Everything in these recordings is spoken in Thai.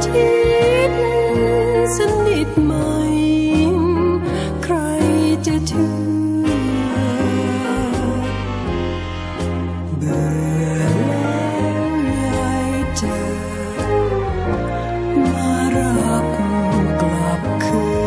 ชิดสนิทไหมใครจะเชื่อเบื่อแล้วยายจะมารับกลับคืน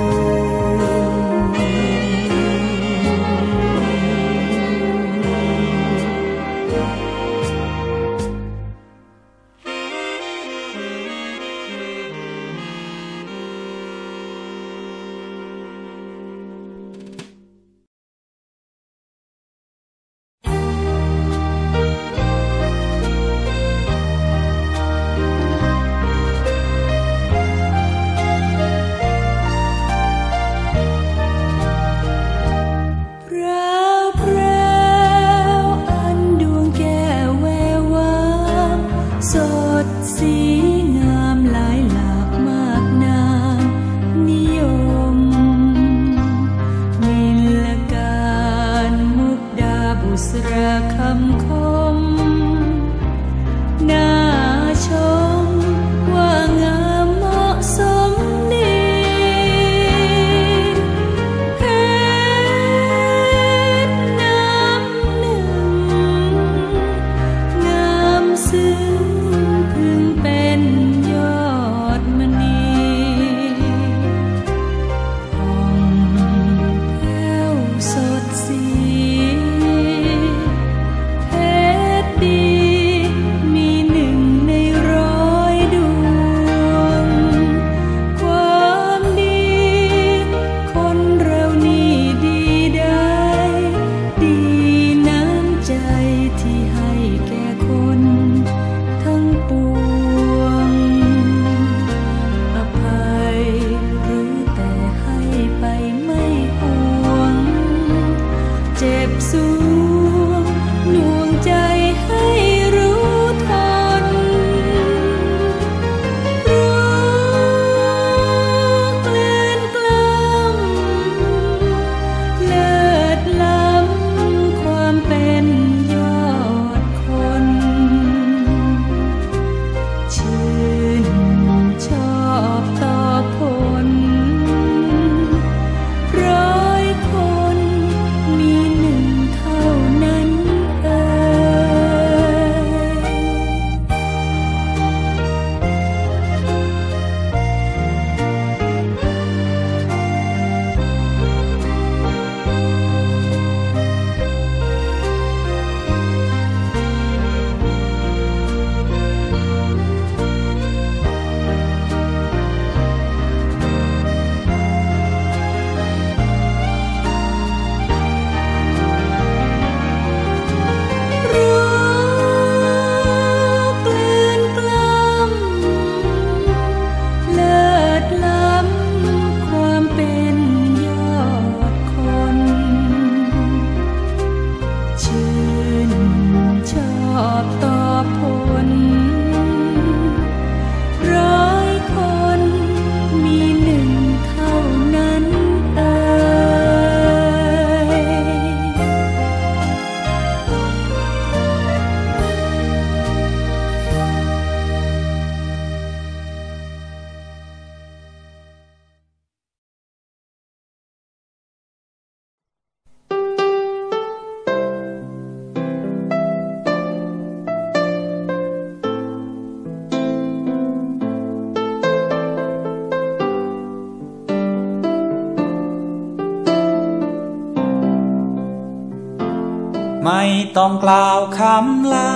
ไม่ต้องกล่าวคำลา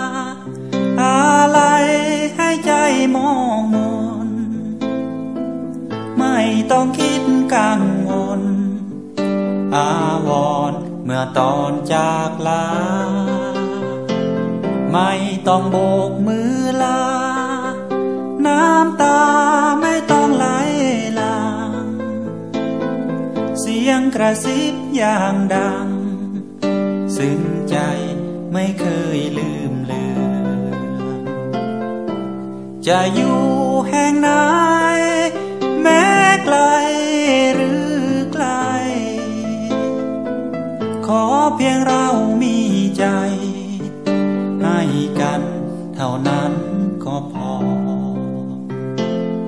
อะไรให้ใจมองมนไม่ต้องคิดกังวลอาวรณ์เมื่อตอนจากลาไม่ต้องโบกมือลาน้ำตาไม่ต้องไหลหลั่งเสียงกระซิบอย่างดังซึ้งใจไม่เคยลืมเลือนจะอยู่แห่งไหนแม้ไกลหรือไกลขอเพียงเรามีใจให้กันเท่านั้นก็พอ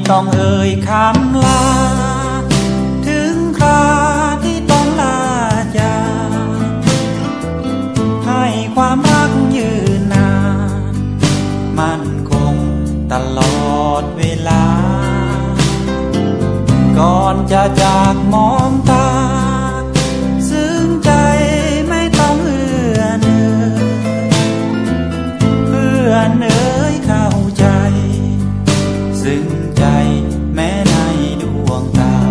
ต้องเอ่ยคำลาถึงคราที่ต้องลาจากให้ความรักยืนนานมั่นคงตลอดเวลาก่อนจะจากมองตาซึ้งใจไม่ต้องเอื้อเนื้อเพื่อนเอ่ยเข้าใจซึ้งใจแม้ในดวงตา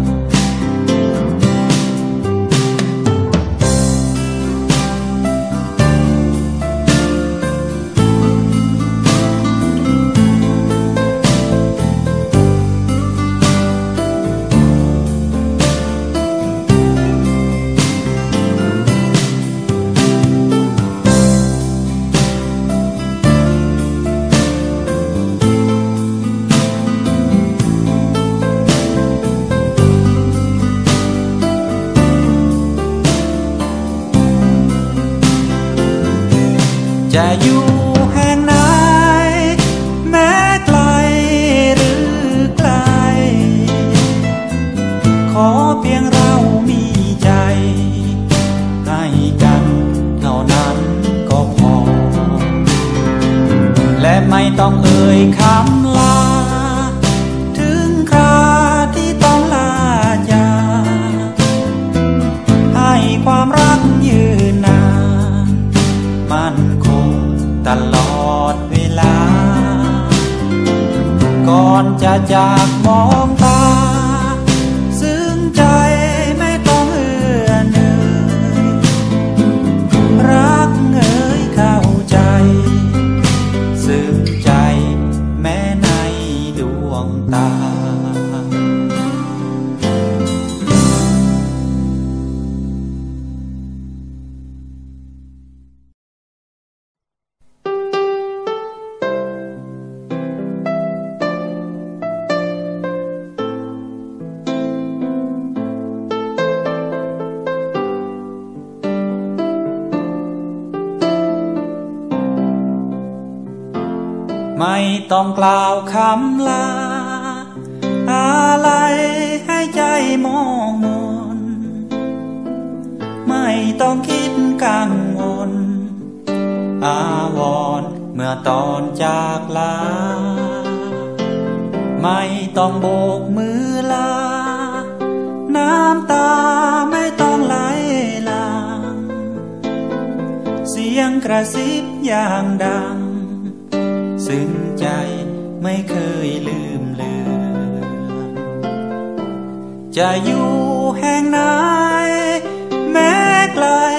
จะอยู่แห่งไหนแม้ไกลหรือไกลขอเพียงเรามีใจให้กันเท่านั้นก็พอและไม่ต้องเอ่ยคำลาถึงคราที่ต้องลาจากให้ความรักยืนนานมั่นคงตลอดเวลาก่อนจะจากมองตาซึ้งใจไม่ต้องเอื้อเนื่อยรักเอ่ยเข้าใจซึ้งใจแม้ในดวงตาไม่ต้องกล่าวคำลาอะไรให้ใจมองมนไม่ต้องคิดกังวลอาวรณ์เมื่อตอนจากลาไม่ต้องโบกมือลาน้ำตาไม่ต้องไหลหลั่งเสียงกระซิบอย่างดังซึ้งใจไม่เคยลืมเลือนจะอยู่แห่งไหนแม้ไกล